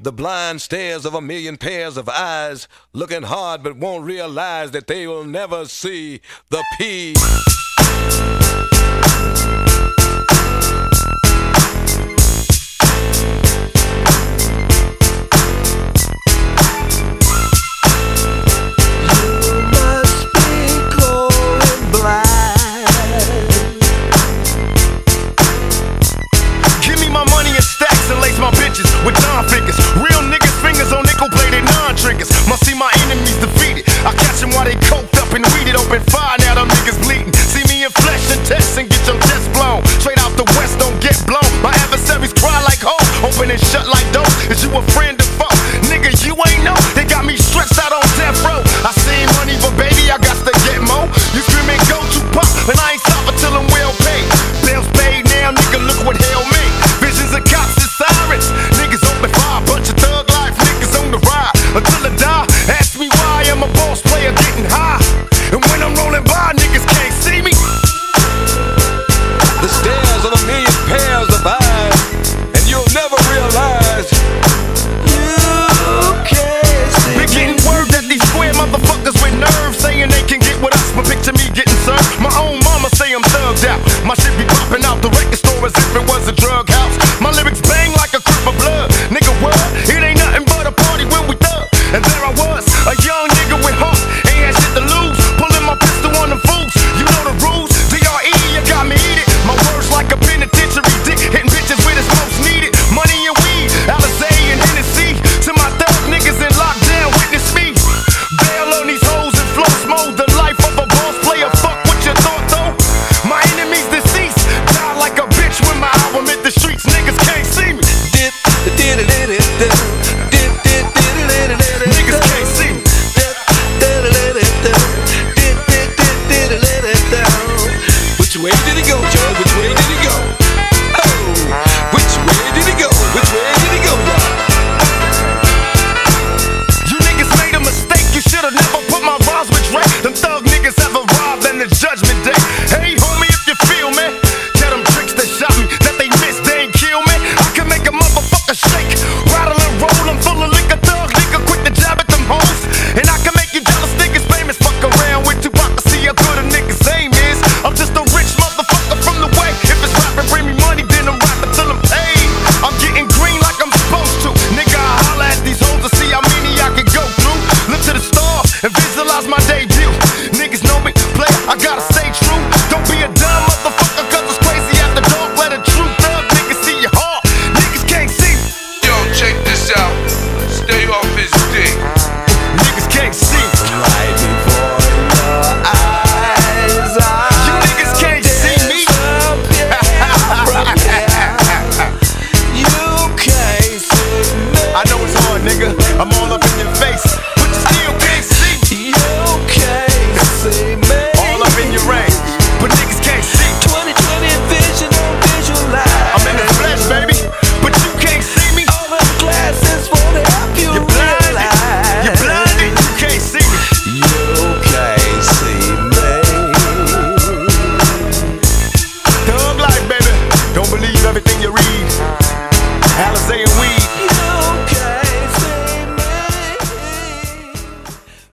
The blind stares of a million pairs of eyes, looking hard but won't realize that they will never see the P. My bitches with Don figures, real niggas fingers on nickel-plated non-triggers. Must see my enemies defeated. I catch them while they coked up and weeded. Open fire, now them niggas bleeding. See me in flesh and test and get your chest blown. Straight out the west, don't get blown. My adversaries cry like hoes, open and shut like doors. Is you a friend or foe? Nigga, you ain't know. They got me stretched out on death row. I seen money, but baby, I got to get more. You screaming go to pop, and I ain't stopping till I'm well paid. Bills paid now, nigga, look what hell made. Visions of cops and sirens. Niggas open fire, bunch of thug life niggas on the ride until I die. Ask me why I'm a boss player getting high, and when I'm rolling by, niggas can't see me. The stares of a million pairs of eyes, and you'll never realize you can't see me. Been getting word that these square motherfuckers with nerves saying they can get with us, but picture me getting served. My own mama say I'm thugged out. My shit be popping out the record store as if it was a drug house. My lyrics bang like a crip of blood. Nigga, what? It ain't nothing but a party when we thug. And there I was, a young nigga with heart, ain't had shit to lose. Pulling my pistol on them fools. You know the rules. DRE, you got me eat it. My words like a penitentiary dick, hitting bitches where it's most needed. Money and weed, Alizé and Hennessy. To my thug niggas in lockdown, witness me. Bail on these hoes and floss mode. The life of a boss player. Fuck what you thought though. My enemies deceased. Die like a bitch when my album hit the streets. Niggas can't see me. Niggas can't see me. Which way did he go, Joe? Which way did he go? Oh, which way did he go? Which way did he go, Joe? You niggas made a mistake. You should've never put my rhymes with Drake. Them thug niggas have arrived and it's judgment day. Hey, homie, if you feel me, tell them tricks that shot me that they missed, they ain't kill me. I can make a motherfucker shake, rattle and roll. I'm full of liquor, thug nigga, quick to jab at them hoes. And I can make you jealous niggas famous. Fuck around with Tupac to see how good a nigga's aim is. I'm just a rich motherfucker from the way. If it's rapping, bring me money, then I'm rapping till I'm paid. I'm getting green like I'm supposed to. Nigga, I holla at these hoes to see how many I can go through. Look to the stars and visualize my debut. Niggas know me, play, I gotta stay true. Don't be a dumb motherfucker, cause it's crazy after dark. Let a true thug nigga see your heart. Niggas can't see me. Yo, check this out. Stay off his dick.